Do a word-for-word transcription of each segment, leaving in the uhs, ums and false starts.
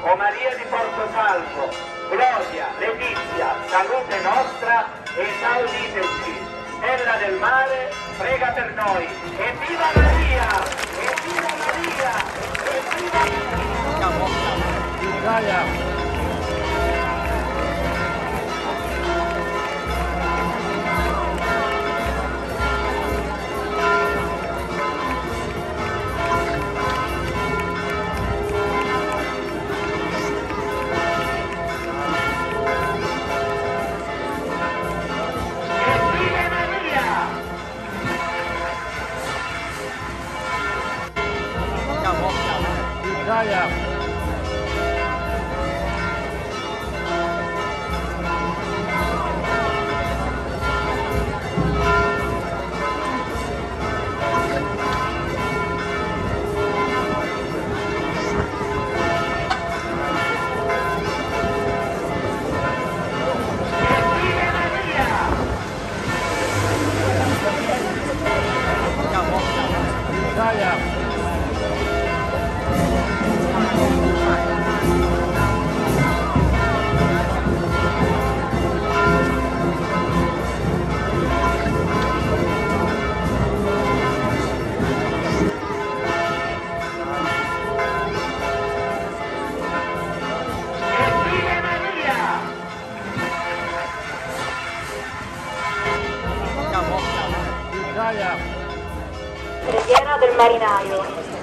o Maria di Porto Salvo, gloria, letizia, salute nostra, esauditeci. Stella del mare, prega per noi. Evviva Maria! Evviva Maria! Evviva Maria! Preghiera del marinaio.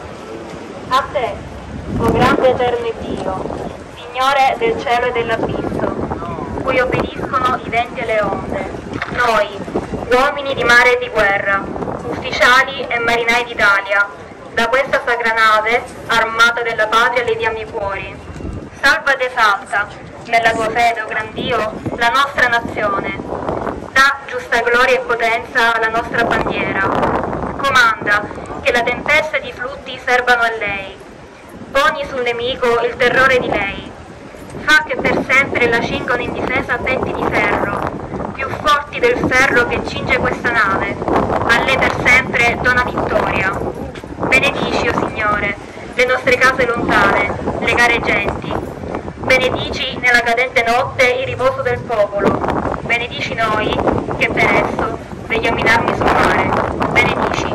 A te, o grande eterno Dio, Signore del cielo e dell'abisso, cui obbediscono i venti e le onde, noi, uomini di mare e di guerra, ufficiali e marinai d'Italia, da questa sacra nave, armata della patria, le diamo i cuori. Salva ed esalta, nella tua fede, o gran Dio, la nostra nazione. Dà giusta gloria e potenza alla nostra bandiera. Comanda che la tempesta ed i flutti servano a lei. Poni sul nemico il terrore di lei. Fa che per sempre la cingano in difesa petti di ferro, più forti del ferro che cinge questa nave. A lei per sempre dona vittoria. Benedici, o Signore, le nostre case lontane, le gare genti. Benedici nella cadente notte il riposo del popolo. Benedici noi che per esso vegliamo in armi sul mare. Benedici.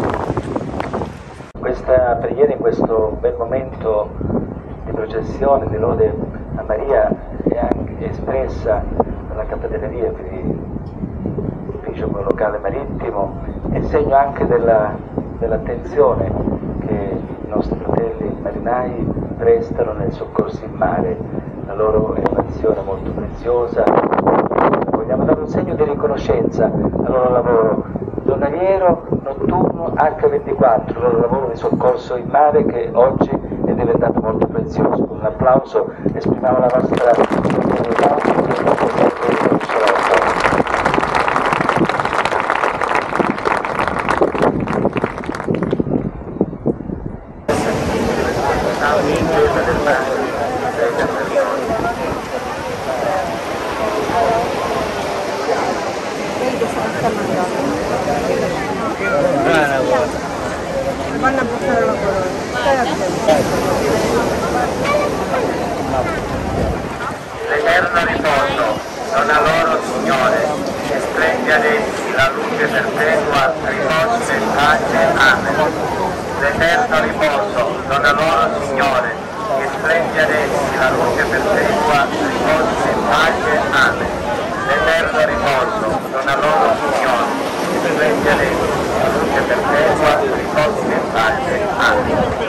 Questa preghiera in questo bel momento di processione, di lode a Maria, è anche espressa dalla Capitaneria per l'ufficio locale marittimo, è segno anche della, dell'attenzione che i nostri fratelli marinai prestano nel soccorso in mare. La loro è un'azione molto preziosa. Vogliamo dare un segno di riconoscenza al loro lavoro giornaliero, notturno, acca ventiquattro, il loro lavoro di soccorso in mare che oggi è diventato molto prezioso. Con un applauso esprimiamo la nostra solidarietà e il nostro vanno a portare la parola. L'eterno riposo dona loro, Signore, e splendi ad essi la luce perpetua, riposo e pace. Amen. L'eterno riposo dona loro, Signore, e splendi ad essi la luce perpetua, riposo e pace. Amen. L'eterno riposo dona loro, Signore, e splendi ad essi la luce perpetua, riposo e pace. Amen.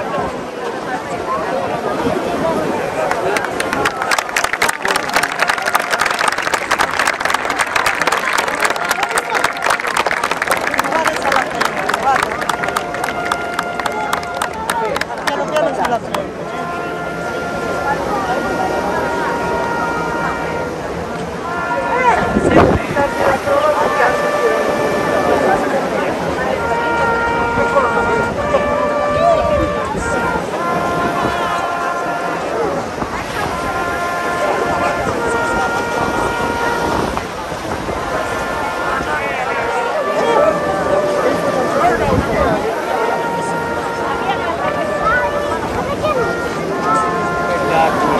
Grazie.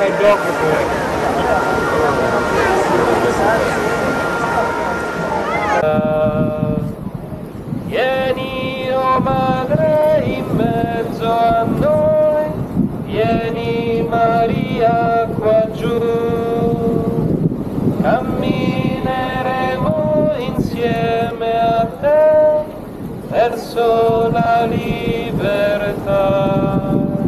fai dopo poi. Vieni, o Madre, in mezzo a noi, vieni Maria qua giù, cammineremo insieme a te verso la libertà.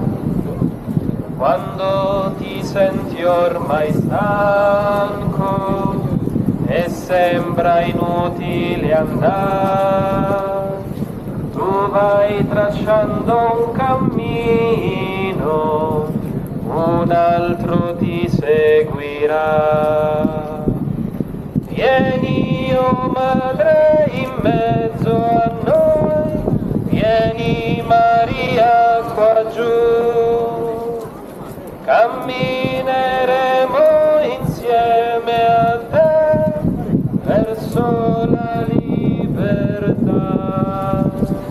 Quando ti senti ormai stanco e sembra inutile andare, tu vai tracciando un cammino, un altro ti seguirà. Vieni, o Madre, in mezzo a noi, vieni Maria qua giù, cammineremo insieme a te verso la libertà.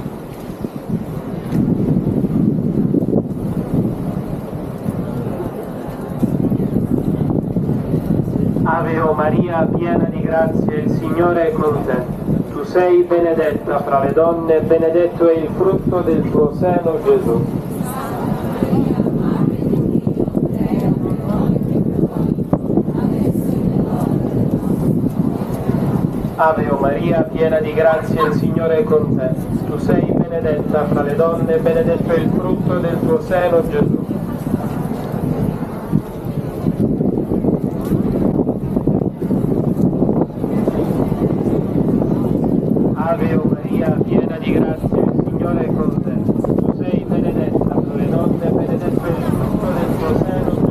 Ave o Maria, piena di grazia, il Signore è con te. Tu sei benedetta fra le donne, benedetto è il frutto del tuo seno, Gesù. Ave o Maria, piena di grazia, il Signore è con te. Tu sei benedetta fra le donne, benedetto è il frutto del tuo seno, Gesù. Ave o Maria, piena di grazia, il Signore è con te. Tu sei benedetta fra le donne, benedetto è il frutto del tuo seno, Gesù.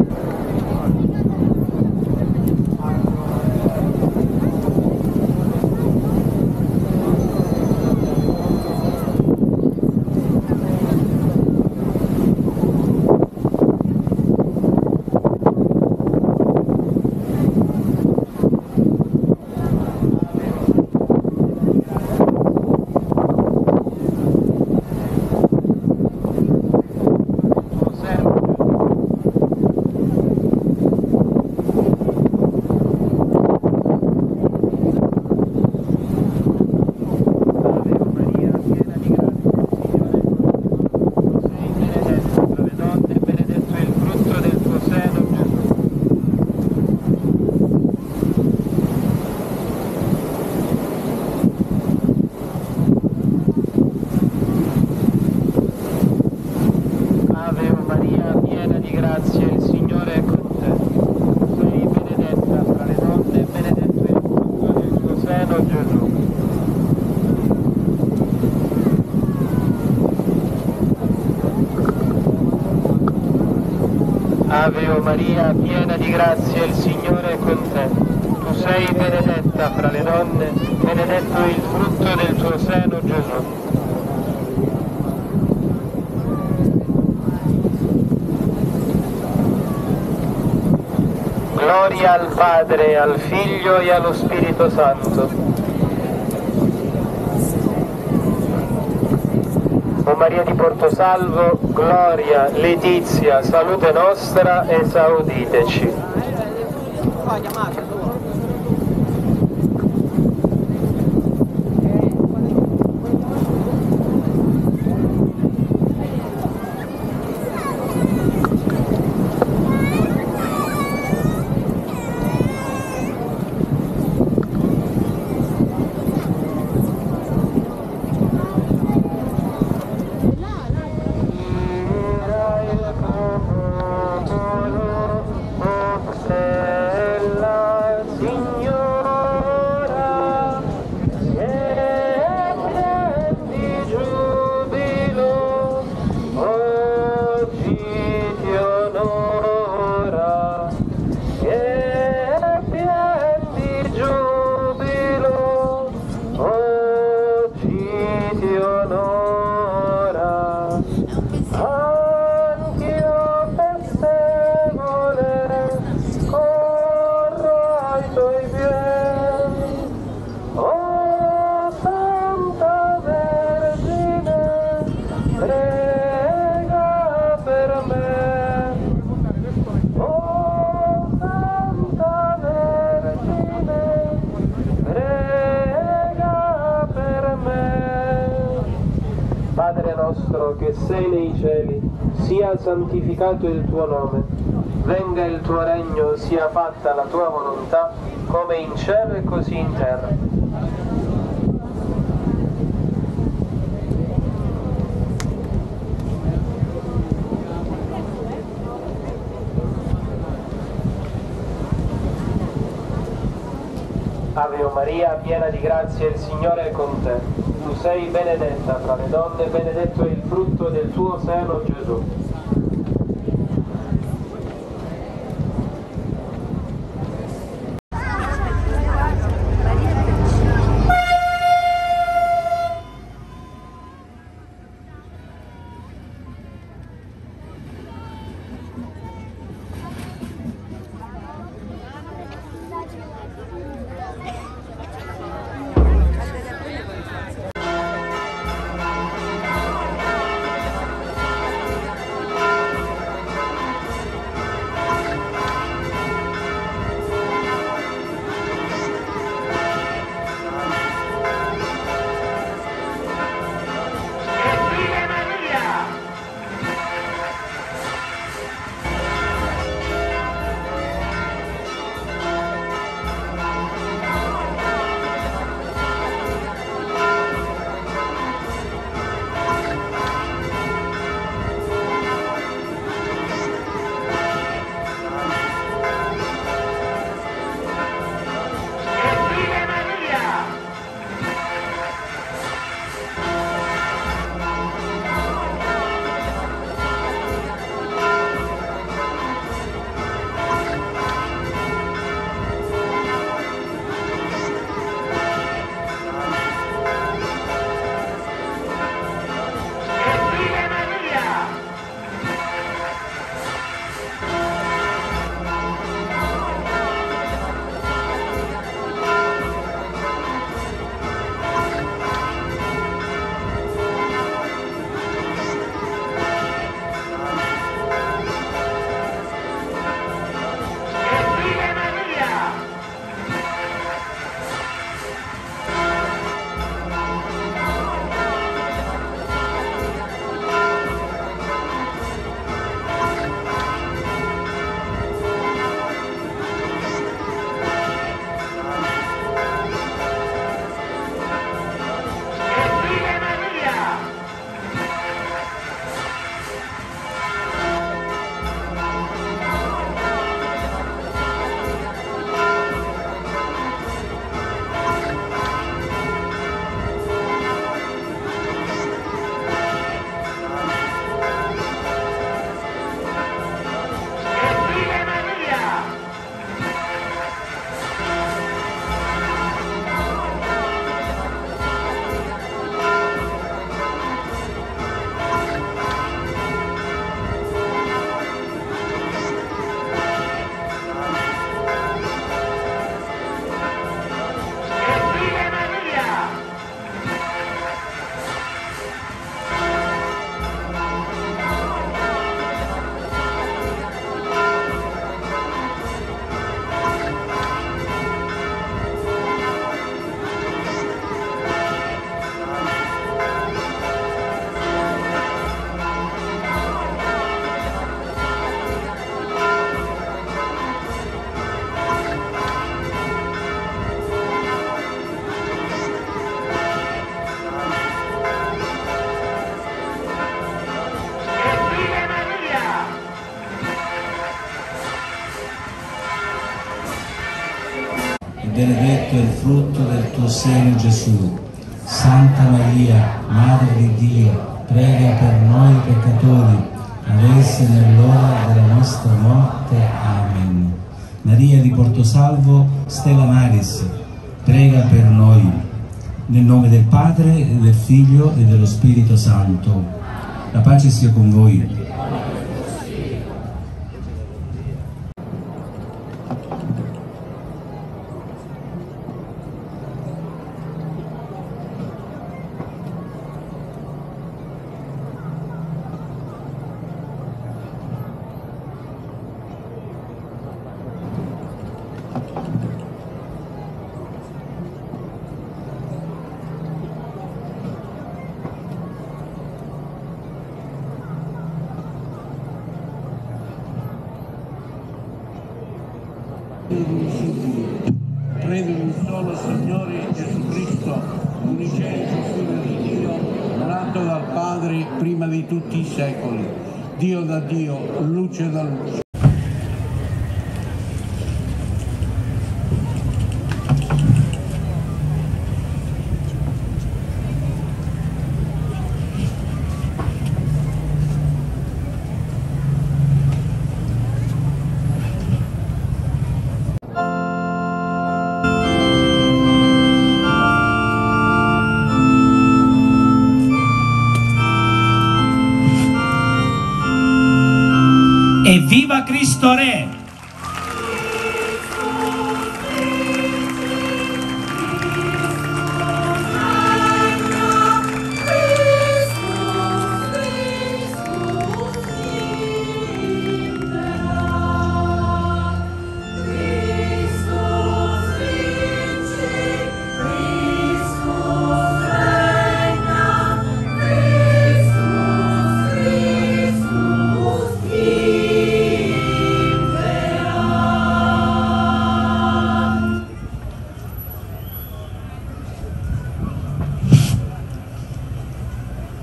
Ave o Maria, piena di grazia, il Signore è con te. Tu sei benedetta fra le donne, benedetto è il frutto del tuo seno, Gesù. Gloria al Padre, al Figlio e allo Spirito Santo. O Maria di Portosalvo, gloria, letizia, salute nostra, esauditeci. nostro che sei nei cieli, sia santificato il tuo nome. Venga il tuo regno, sia fatta la tua volontà, come in cielo e così in terra. Ave Maria, piena di grazia, il Signore è con te. Tu sei benedetta fra le donne, benedetto è il frutto del tuo seno, Gesù. benedetto è il frutto del tuo seno, Gesù. Santa Maria, Madre di Dio, prega per noi peccatori, adesso e nell'ora della nostra morte. Amen. Maria di Portosalvo, Stella Maris, prega per noi. Nel nome del Padre, e del Figlio e dello Spirito Santo. La pace sia con voi. Credo in un solo Signore Gesù Cristo, unigenito Figlio di Dio, nato dal Padre prima di tutti i secoli, Dio da Dio, luce da luce. Evviva Cristo Re!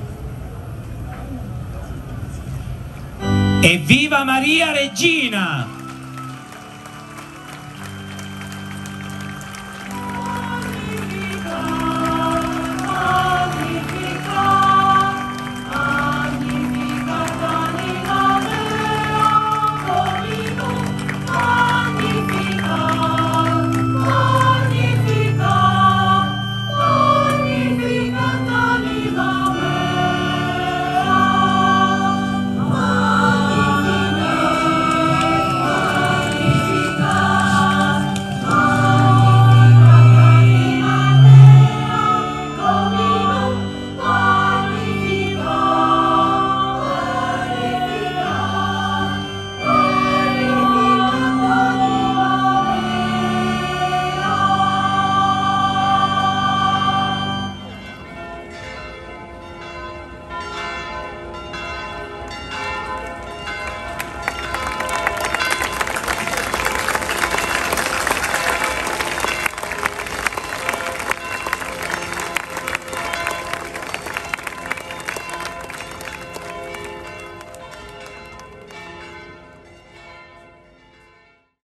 Evviva Maria Regina!